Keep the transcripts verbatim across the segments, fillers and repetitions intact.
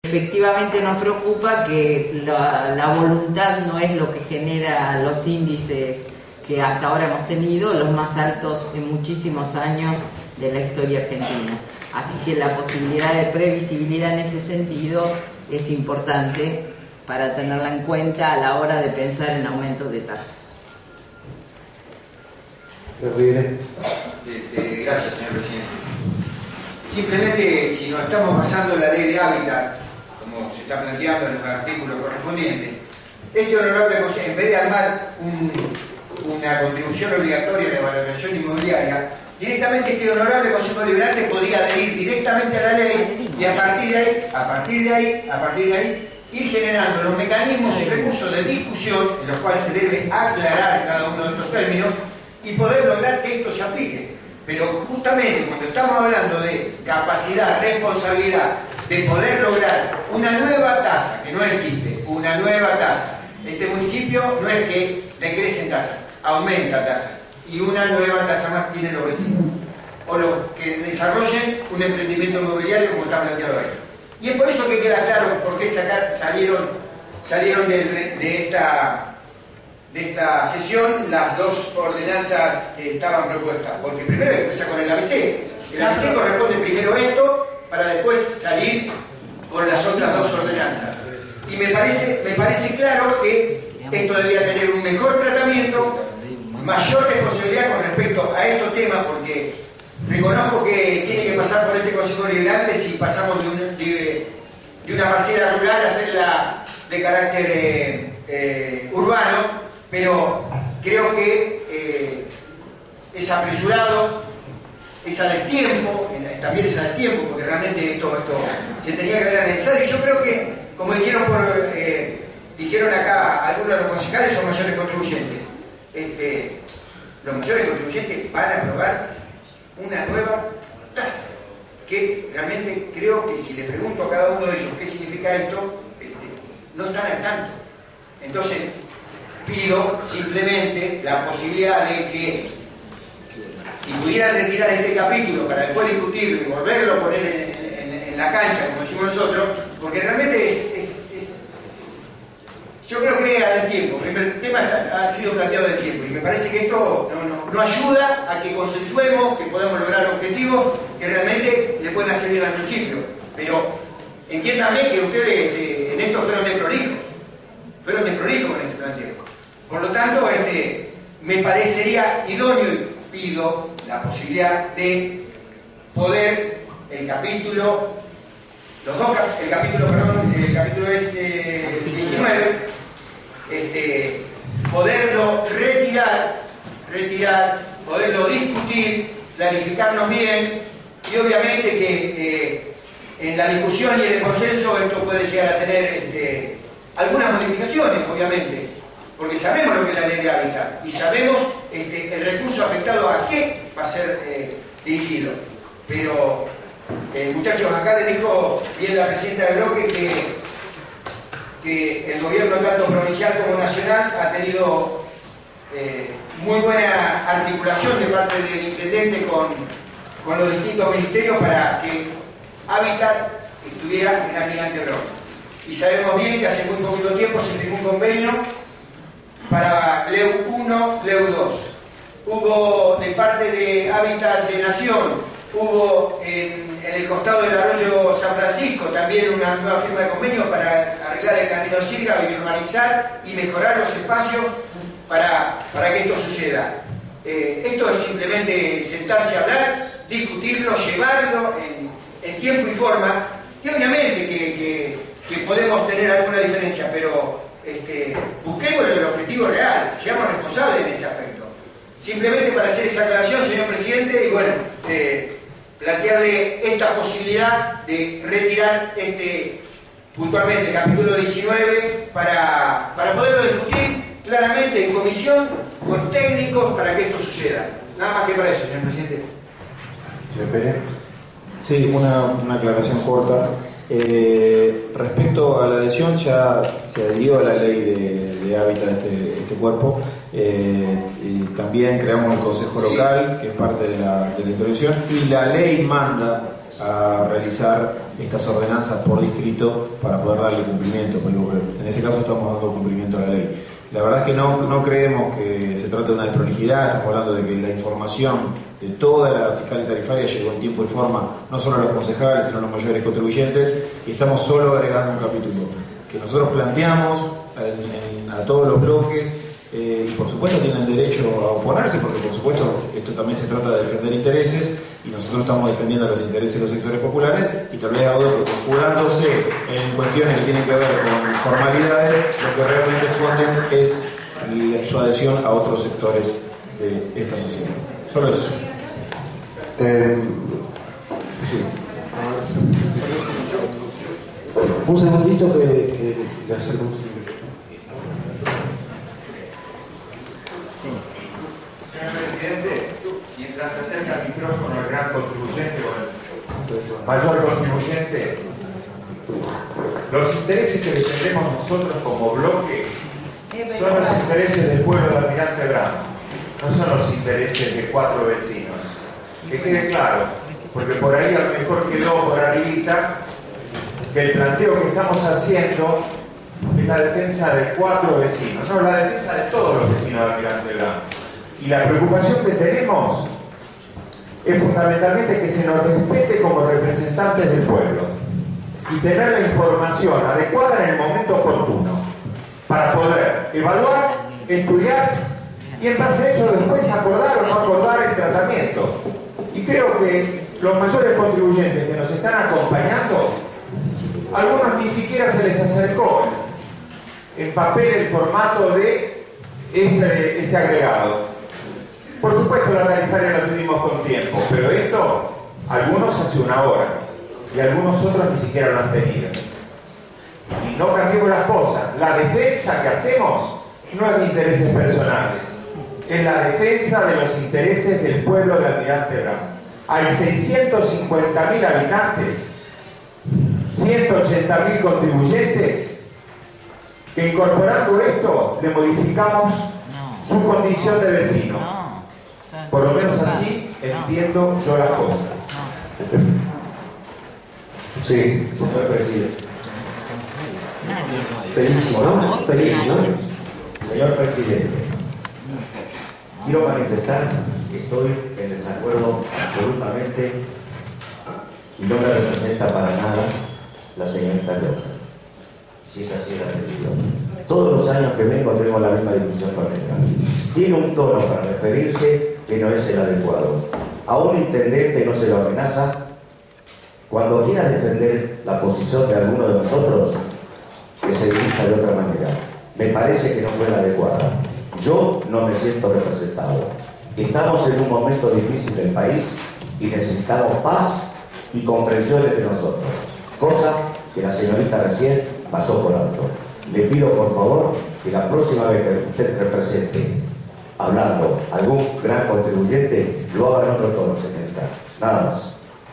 Efectivamente nos preocupa que la, la voluntad no es lo que genera los índices que hasta ahora hemos tenido, los más altos en muchísimos años de la historia argentina. Así que la posibilidad de previsibilidad en ese sentido es importante para tenerla en cuenta a la hora de pensar en aumento de tasas. Este, gracias, señor presidente. Simplemente, si nos estamos basando en la ley de hábitat, como se está planteando en los artículos correspondientes, este honorable consejo, en vez de armar un, una contribución obligatoria de valoración inmobiliaria, directamente este honorable Consejo Deliberante podía adherir directamente a la ley y a partir de ahí, a partir de ahí, a partir de ahí, ir generando los mecanismos y recursos de discusión en los cuales se debe aclarar cada uno de estos términos y poder lograr que esto se aplique. Pero justamente cuando estamos hablando de capacidad, responsabilidad, de poder lograr una nueva tasa, que no es chiste, una nueva tasa. Este municipio no es que decrecen tasas, aumenta tasas. Y una nueva tasa más tienen los vecinos. O los que desarrollen un emprendimiento inmobiliario como está planteado ahí. Y es por eso que queda claro por qué sacar, salieron, salieron de, de, esta, de esta sesión las dos ordenanzas que estaban propuestas. Porque primero hay que empezar con el A B C. El A B C corresponde primero esto, para después salir con las otras dos ordenanzas. Y me parece, me parece claro que esto debía tener un mejor tratamiento, mayor responsabilidad con respecto a estos temas, porque reconozco que tiene que pasar por este Consejo Deliberante si pasamos de, un, de, de una parcela rural a hacerla de carácter eh, eh, urbano, pero creo que eh, es apresurado, es a destiempo, también es a destiempo, porque realmente esto, esto se tenía que haber analizado, y yo creo que, como dijeron, por, eh, dijeron acá algunos de los concejales, son mayores contribuyentes. Este, los mayores contribuyentes van a aprobar una nueva tasa, que realmente creo que si le pregunto a cada uno de ellos qué significa esto, este, no están al tanto. Entonces, pido simplemente la posibilidad de que, si pudieran retirar este capítulo para después discutirlo y volverlo a poner en, en, en la cancha, como decimos nosotros, porque realmente es, es, es yo creo que a destiempo. El tema está, ha sido planteado de tiempo y me parece que esto no, no, no ayuda a que consensuemos, que podamos lograr objetivos que realmente le puedan hacer bien al municipio. Pero entiéndame que ustedes este, en esto fueron desprolijos, fueron desprolijos con este planteo. Por lo tanto, este, me parecería idóneo y pido la posibilidad de poder el capítulo, los dos, el capítulo, perdón, el capítulo es eh, diecinueve, este, poderlo retirar, retirar, poderlo discutir, clarificarnos bien, y obviamente que eh, en la discusión y en el consenso esto puede llegar a tener este, algunas modificaciones, obviamente, porque sabemos lo que es la ley de hábitat y sabemos este, el recurso afectado a qué va a ser eh, dirigido. Pero, eh, muchachos, acá le dijo bien la presidenta del bloque que, que el gobierno tanto provincial como nacional ha tenido eh, muy buena articulación de parte del intendente con, con los distintos ministerios para que hábitat estuviera en Almirante Brown. Y sabemos bien que hace muy poquito tiempo se firmó un convenio para L E U uno, L E U dos. Hubo de parte de Hábitat de Nación, hubo en, en el costado del arroyo San Francisco también una nueva firma de convenio para arreglar el camino Sirga y urbanizar y mejorar los espacios para, para que esto suceda. Eh, esto es simplemente sentarse a hablar, discutirlo, llevarlo en, en tiempo y forma, y obviamente que, que, que podemos tener alguna diferencia, pero Este, busquemos el objetivo real, seamos responsables en este aspecto. Simplemente para hacer esa aclaración, señor presidente, y bueno, eh, plantearle esta posibilidad de retirar este, puntualmente, el capítulo diecinueve, para, para poderlo discutir claramente en comisión, con técnicos, para que esto suceda. Nada más que para eso, señor presidente. Señor Pérez. Sí, una, una aclaración corta. Eh, respecto a la adhesión, ya se adhirió a la ley de, de hábitat de este, este cuerpo, eh, y también creamos el Consejo Local, que es parte de la, de la intervención, y la ley manda a realizar estas ordenanzas por distrito para poder darle cumplimiento, porque en ese caso estamos dando cumplimiento a la ley. La verdad es que no, no creemos que se trate de una desprolijidad, estamos hablando de que la información de toda la fiscal y tarifaria llegó en tiempo y forma, no solo a los concejales, sino a los mayores contribuyentes, y estamos solo agregando un capítulo que nosotros planteamos en, en, a todos los bloques, eh, y por supuesto tienen derecho a oponerse, porque por supuesto esto también se trata de defender intereses, y nosotros estamos defendiendo los intereses de los sectores populares, y tal vez a otros, jugándose en cuestiones que tienen que ver con formalidades, lo que realmente esconden es su adhesión a otros sectores de esta sociedad. Solo eso. Eh, sí. Un segundito que, que le hacemos. Señor presidente, mientras se acerca el micrófono el gran contribuyente o el mayor contribuyente, los intereses que defendemos nosotros como bloque son los intereses del pueblo de Almirante Brown, no son los intereses de cuatro vecinos. Que quede claro, porque por ahí a lo mejor quedó por arribita que el planteo que estamos haciendo es la defensa de cuatro vecinos, no, la defensa de todos los vecinos de Almirante Brown. Y la preocupación que tenemos es fundamentalmente que se nos respete como representantes del pueblo y tener la información adecuada en el momento oportuno para poder evaluar, estudiar y en base a eso después acordar o no acordar el tratamiento. Y creo que los mayores contribuyentes que nos están acompañando, algunos ni siquiera se les acercó en papel el formato de este, este agregado. Por supuesto la tarifaria la tuvimos con tiempo, pero esto, algunos hace una hora y algunos otros ni siquiera lo han tenido. Y no cambiemos las cosas. La defensa que hacemos no es de intereses personales, es la defensa de los intereses del pueblo de Almirante Brown. Hay seiscientos cincuenta mil habitantes, ciento ochenta mil contribuyentes, que incorporando esto le modificamos su condición de vecino. Por lo menos así entiendo yo las cosas. Sí, Señor presidente. Felísimo, ¿no? Felísimo, ¿no? Señor presidente, quiero manifestar que estoy en desacuerdo absolutamente y no me representa para nada la señorita Rosa. Si es así la petición. Todos los años que vengo tengo la misma discusión con ella. Tiene un tono para referirse que no es el adecuado. A un intendente no se lo amenaza. Cuando quiera defender la posición de alguno de nosotros, que se dirija de otra manera. Me parece que no fue la adecuada. Yo no me siento representado. Estamos en un momento difícil del país y necesitamos paz y comprensión entre nosotros, cosa que la señorita recién pasó por alto. Le pido por favor que la próxima vez que usted represente hablando algún gran contribuyente lo haga en otro tono, señorita. Nada más.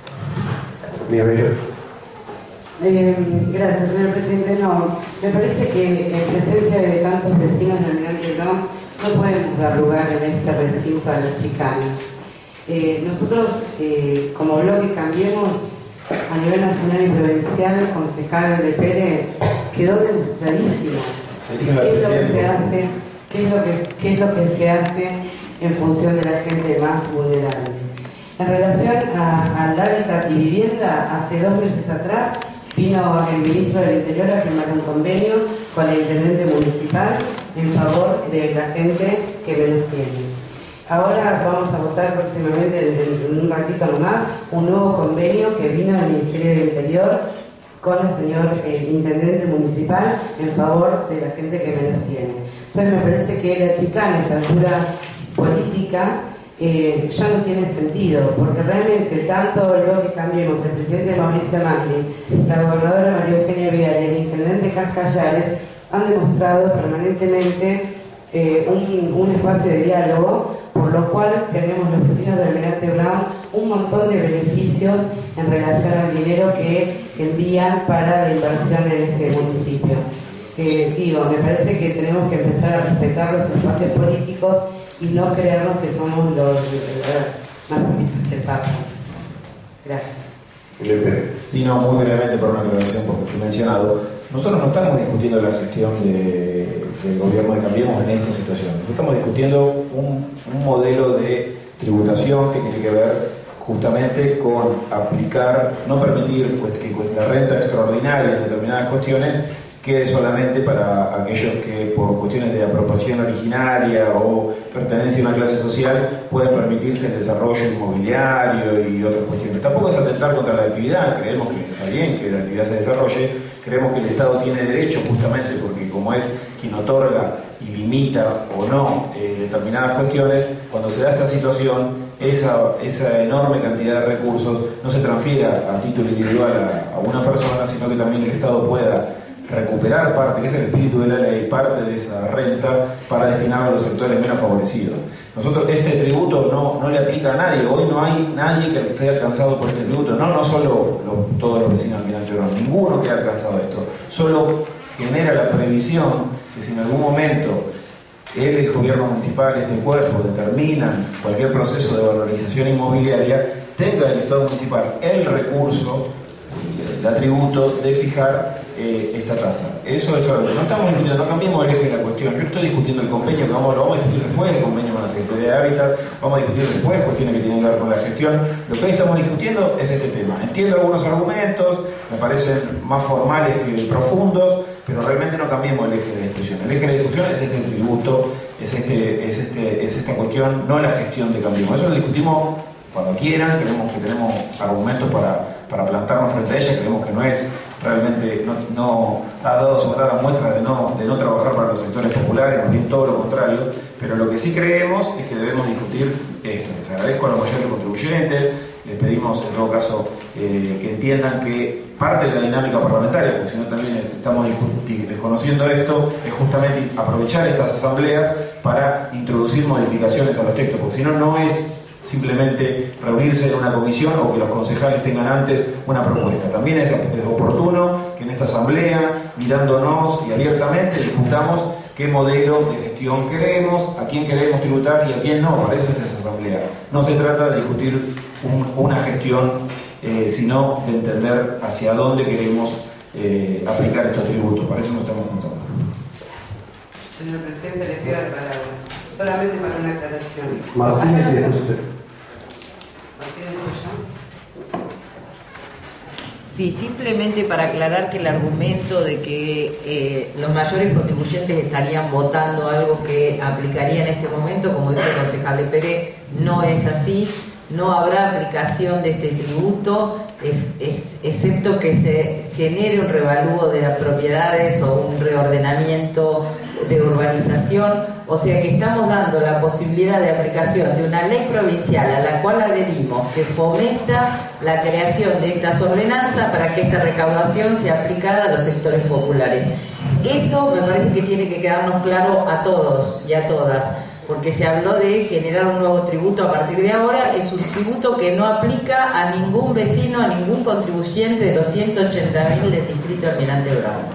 Eh, gracias, señor presidente. No, me parece que en presencia de tantos vecinos de Almirante Brown no podemos dar lugar en este recinto a la chicana. Eh, nosotros, eh, como bloque Cambiemos, a nivel nacional y provincial, el concejal de Pérez quedó demostradísimo qué es lo que se hace, qué es lo que, qué es lo que se hace en función de la gente más vulnerable. En relación a, al hábitat y vivienda, hace dos meses atrás vino el ministro del Interior a firmar un convenio con el intendente municipal en favor de la gente que menos tiene. Ahora vamos a votar próximamente, en, en un ratito nomás, un nuevo convenio que vino del Ministerio del Interior con el señor eh, intendente municipal en favor de la gente que menos tiene. Entonces me parece que la chicana, esta altura política, Eh, ya no tiene sentido, porque realmente tanto lo que Cambiemos, el presidente Mauricio Macri, la gobernadora María Eugenia Vidal y el intendente Cascallares han demostrado permanentemente eh, un, un espacio de diálogo, por lo cual tenemos los vecinos de Almirante Brown un montón de beneficios en relación al dinero que envían para la inversión en este municipio. Eh, digo, me parece que tenemos que empezar a respetar los espacios políticos y no creernos que somos los más políticos del Papa. Gracias. Sí, no, muy brevemente por una aclaración, porque fue mencionado. Nosotros no estamos discutiendo la gestión de, del gobierno de Cambiemos en esta situación. Nosotros estamos discutiendo un, un modelo de tributación que tiene que ver justamente con aplicar, no permitir pues, que la renta extraordinaria en determinadas cuestiones quede solamente para aquellos que por cuestiones de apropiación originaria o pertenencia a una clase social puedan permitirse el desarrollo inmobiliario y otras cuestiones. Tampoco es atentar contra la actividad, creemos que está bien que la actividad se desarrolle, creemos que el Estado tiene derecho justamente porque como es quien otorga y limita o no eh, determinadas cuestiones, cuando se da esta situación, esa, esa enorme cantidad de recursos no se transfiera a título individual a, a una persona, sino que también el Estado pueda recuperar parte, que es el espíritu de la ley, parte de esa renta para destinarla a los sectores menos favorecidos. Nosotros, este tributo no, no le aplica a nadie, hoy no hay nadie que esté alcanzado por este tributo, no, no solo los, todos los vecinos de Almirante Brown, ninguno que ha alcanzado esto, solo genera la previsión que si en algún momento el, el gobierno municipal, este cuerpo, determinan cualquier proceso de valorización inmobiliaria, tenga el Estado municipal el recurso, el atributo de fijar Eh, esta tasa. Eso es algo. No estamos discutiendo, no cambiemos el eje de la cuestión. Yo estoy discutiendo el convenio, que vamos, lo vamos a discutir después, el convenio con la Secretaría de Hábitat, vamos a discutir después cuestiones que tienen que ver con la gestión. Lo que hoy estamos discutiendo es este tema. Entiendo algunos argumentos, me parecen más formales que profundos, pero realmente no cambiemos el eje de la discusión. El eje de la discusión es este tributo, es, este, es, este, es esta cuestión, no la gestión de Cambiemos. Eso lo discutimos cuando quieran, creemos que tenemos argumentos para, para plantarnos frente a ella, creemos que no es realmente no, no ha dado sobradas muestras de no, de no trabajar para los sectores populares, más bien todo lo contrario, pero lo que sí creemos es que debemos discutir esto. Les agradezco a los mayores contribuyentes, les pedimos en todo caso eh, que entiendan que parte de la dinámica parlamentaria, porque si no también estamos desconociendo esto, es justamente aprovechar estas asambleas para introducir modificaciones a los textos, porque si no, no es simplemente reunirse en una comisión o que los concejales tengan antes una propuesta. También es, es oportuno que en esta asamblea, mirándonos y abiertamente, discutamos qué modelo de gestión queremos, a quién queremos tributar y a quién no. Para eso está esta asamblea. No se trata de discutir un, una gestión, eh, sino de entender hacia dónde queremos eh, aplicar estos tributos. Para eso nos estamos juntando. Señor presidente, le pido la palabra. Solamente para una aclaración. Martínez y después usted. Martínez, ¿yo? Sí, simplemente para aclarar que el argumento de que eh, los mayores contribuyentes estarían votando algo que aplicaría en este momento, como dijo el concejal de Pérez, no es así. No habrá aplicación de este tributo, es, es, excepto que se genere un revalúo de las propiedades o un reordenamiento de urbanización, o sea que estamos dando la posibilidad de aplicación de una ley provincial a la cual adherimos, que fomenta la creación de estas ordenanzas para que esta recaudación sea aplicada a los sectores populares. Eso me parece que tiene que quedarnos claro a todos y a todas, porque se habló de generar un nuevo tributo a partir de ahora. Es un tributo que no aplica a ningún vecino, a ningún contribuyente de los ciento ochenta mil del distrito de Almirante Brown.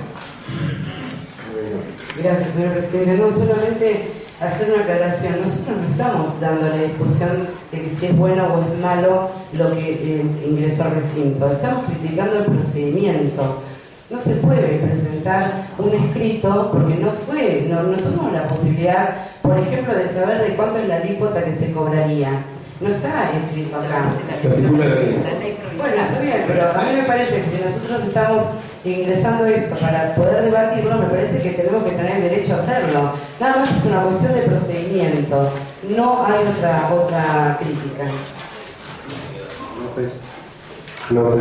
Gracias, señor presidente. No, solamente hacer una aclaración. Nosotros no estamos dando la discusión de que si es bueno o es malo lo que eh, ingresó al recinto. Estamos criticando el procedimiento. No se puede presentar un escrito porque no fue, no, no tuvimos la posibilidad, por ejemplo, de saber de cuánto es la alícuota que se cobraría. No está escrito acá. La ley provincial. Bueno, está bien, pero a mí me parece que si nosotros estamos ingresando esto para poder debatirlo, me parece que tenemos que tener el derecho a hacerlo. Nada más es una cuestión de procedimiento. No hay otra, otra crítica. López. López.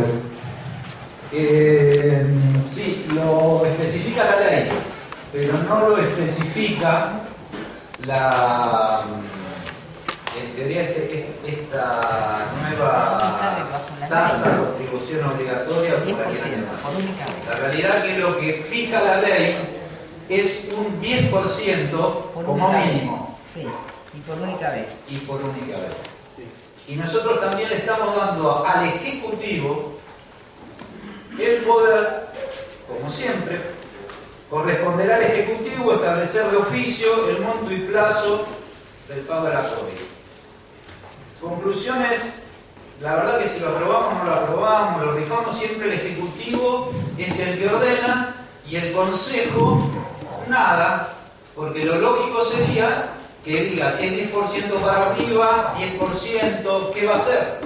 Eh, sí, lo especifica la ley, pero no lo especifica la, en teoría, este, esta nueva tasa de contribución obligatoria por la que la realidad que lo que fija la ley es un diez por ciento como mínimo. Sí, y por única vez. Y por única vez. Y nosotros también le estamos dando al Ejecutivo el poder, como siempre, corresponderá al Ejecutivo establecer de oficio el monto y plazo del pago de la COVID. Conclusiones la verdad que si lo aprobamos, no lo aprobamos, lo rifamos, siempre el Ejecutivo es el que ordena y el Consejo nada, porque lo lógico sería que diga, si es diez por ciento para arriba, diez por ciento, ¿qué va a hacer?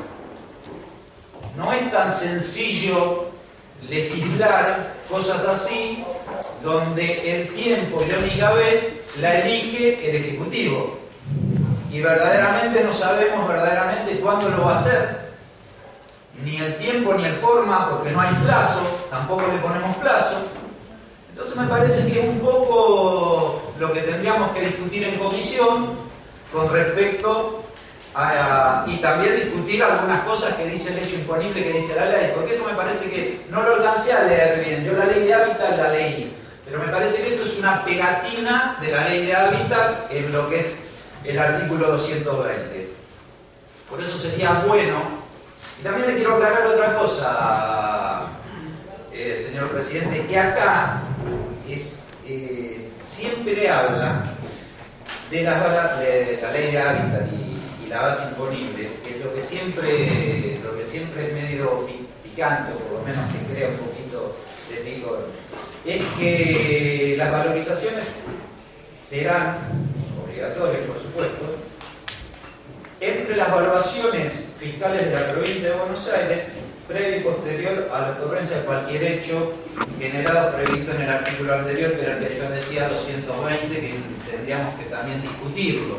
No es tan sencillo legislar cosas así, donde el tiempo y la única vez la elige el Ejecutivo. Y verdaderamente no sabemos verdaderamente cuándo lo va a hacer. Ni el tiempo ni el forma, porque no hay plazo, tampoco le ponemos plazo. Entonces me parece que es un poco lo que tendríamos que discutir en comisión con respecto a, y también discutir algunas cosas que dice el hecho imponible, que dice la ley, porque esto me parece que no lo alcancé a leer bien. Yo la ley de hábitat la leí, pero me parece que esto es una pegatina de la ley de hábitat en lo que es el artículo doscientos veinte. Por eso sería bueno, y también le quiero aclarar otra cosa, eh, señor presidente, que acá es, eh, siempre habla de la, de la ley de hábitat y, y la base imponible, que es lo que siempre, lo que siempre es medio picante, o por lo menos que crea un poquito de rigor, es que las valorizaciones serán obligatorias, por supuesto, entre las evaluaciones fiscales de la provincia de Buenos Aires, previo y posterior a la ocurrencia de cualquier hecho generado previsto en el artículo anterior, que era el que yo decía doscientos veinte, que tendríamos que también discutirlo,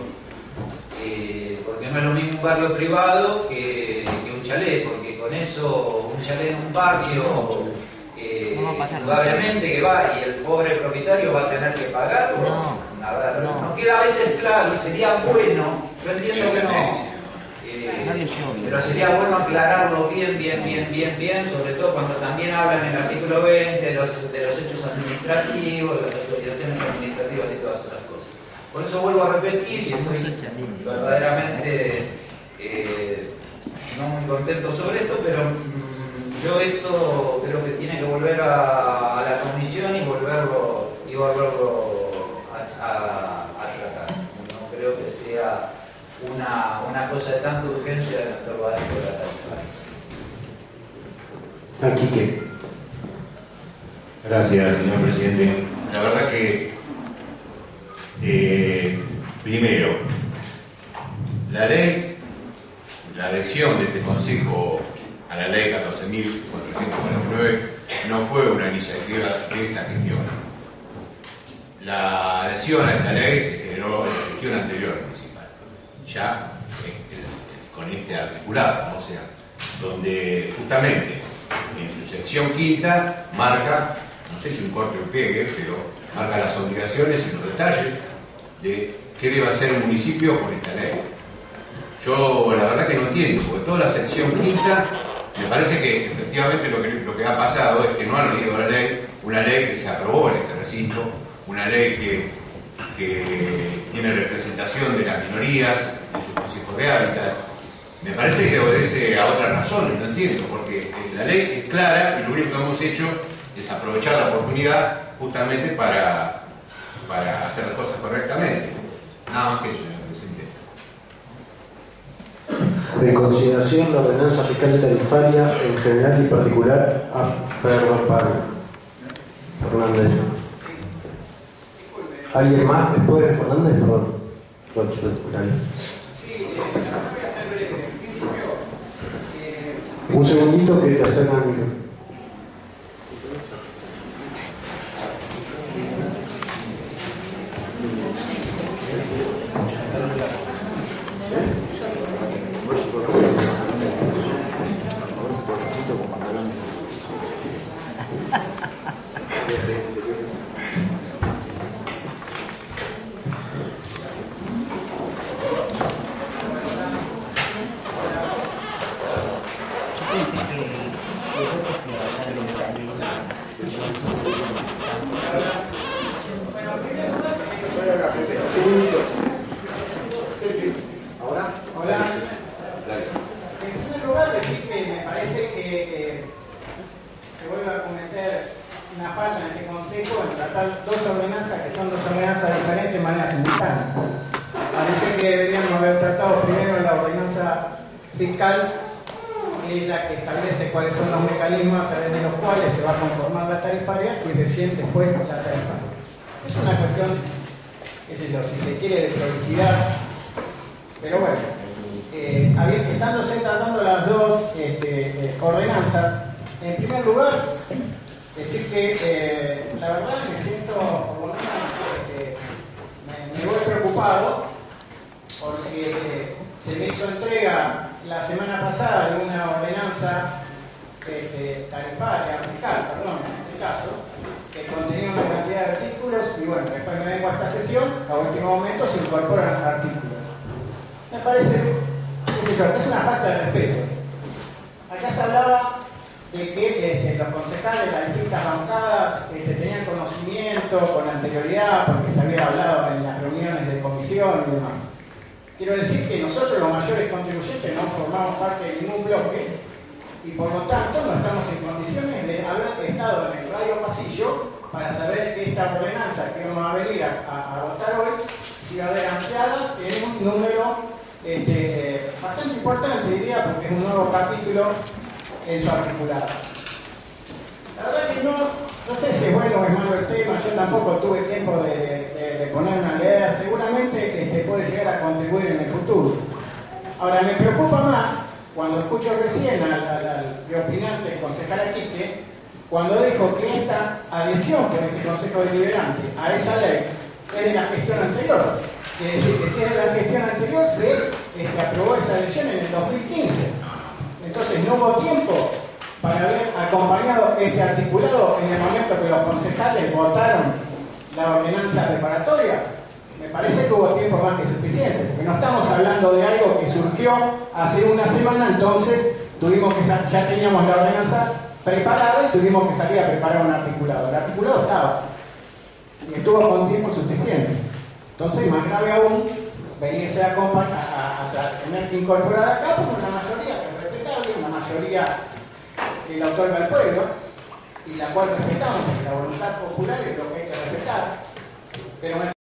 eh, porque no es lo mismo un barrio privado que, que un chalet, porque con eso un chalet en un barrio eh, indudablemente que va y el pobre propietario va a tener que pagarlo. No. A ver, no. no queda a veces claro y sería bueno, yo entiendo que no, eh, pero sería bueno aclararlo bien, bien, bien, bien, bien, sobre todo cuando también hablan en el artículo veinte de los, de los hechos administrativos, de las autorizaciones administrativas y todas esas cosas. Por eso vuelvo a repetir y estoy verdaderamente eh, no muy contento sobre esto, pero mmm, yo esto creo que tiene que volver a, a la comisión y volverlo, y volverlo A, a tratar. No creo que sea una, una cosa de tanta urgencia de nuestro barrio de la tarifaria. Aquí qué. Gracias, señor presidente. La verdad que, eh, primero, la ley, la adhesión de este Consejo a la ley catorce mil cuatrocientos cuarenta y nueve no fue una iniciativa de esta gestión. La adhesión a esta ley se generó en la gestión anterior municipal, ya eh, con este articulado, ¿no? O sea, donde justamente en su sección quinta marca, no sé si un corte o un pegue, pero marca las obligaciones y los detalles de qué debe hacer un municipio con esta ley. Yo la verdad que no entiendo, porque toda la sección quinta me parece que efectivamente lo que, lo que ha pasado es que no han leído la ley, una ley que se aprobó en este recinto, una ley que, que tiene representación de las minorías, de sus consejos de hábitat. Me parece que obedece a otras razones, no entiendo, porque la ley es clara y lo único que hemos hecho es aprovechar la oportunidad justamente para, para hacer las cosas correctamente. Nada más que eso, señor presidente. De consideración la ordenanza fiscal y tarifaria en general y particular. Ah, perdón, para Fernández. ¿Alguien más después de Fernández? Perdón. Sí, no voy a ser breve. En principio, eh, un segundito que te acercan el micrófono. que es la que establece cuáles son los mecanismos a través de los cuales se va a conformar la tarifaria y recién después la tarifaria. Es una cuestión, qué sé yo, si se quiere, de prolijidad, pero bueno, eh, estándose tratando las dos este, eh, ordenanzas, en primer lugar, decir que eh, la verdad me siento, por lo menos, este, me, me voy preocupado porque eh, se me hizo entrega la semana pasada de una ordenanza este, tarifaria, fiscal, perdón, en este caso, que contenía una cantidad de artículos y bueno, después me vengo a esta sesión, a último momento se incorporan artículos. Me parece, qué sé yo, es una falta de respeto. Acá se hablaba de que este, los concejales, las distintas bancadas, este, tenían conocimiento con anterioridad porque se había hablado en las reuniones de comisión y demás. Quiero decir que nosotros, los mayores contribuyentes, no formamos parte de ningún bloque y por lo tanto no estamos en condiciones de haber estado en el radio pasillo para saber que esta ordenanza que vamos a venir a, a, a votar hoy se va a ver ampliada en un número este, bastante importante, diría, porque es un nuevo capítulo en su articulado. La verdad que no, no sé si es bueno o es malo el tema, yo tampoco tuve tiempo de, de, de ponerme a leer, seguramente este, puede llegar a contribuir en el futuro. Ahora, me preocupa más cuando escucho recién al, al, al opinante concejal Aquique, cuando dijo que esta adhesión por este Consejo Deliberante a esa ley es de la gestión anterior. Quiere decir que si es de la gestión anterior, se este, aprobó esa adhesión en el dos mil quince. Entonces no hubo tiempo para haber acompañado este articulado en el momento que los concejales votaron la ordenanza preparatoria. Me parece que hubo tiempo más que suficiente, porque no estamos hablando de algo que surgió hace una semana, entonces tuvimos que ya teníamos la ordenanza preparada y tuvimos que salir a preparar un articulado. El articulado estaba y estuvo con tiempo suficiente. Entonces, más grave aún, venirse a, a, a, a tener que incorporar acá porque una mayoría que es respetable, una mayoría que la otorga el pueblo y la cual respetamos, porque la voluntad popular es lo que hay que respetar. Pero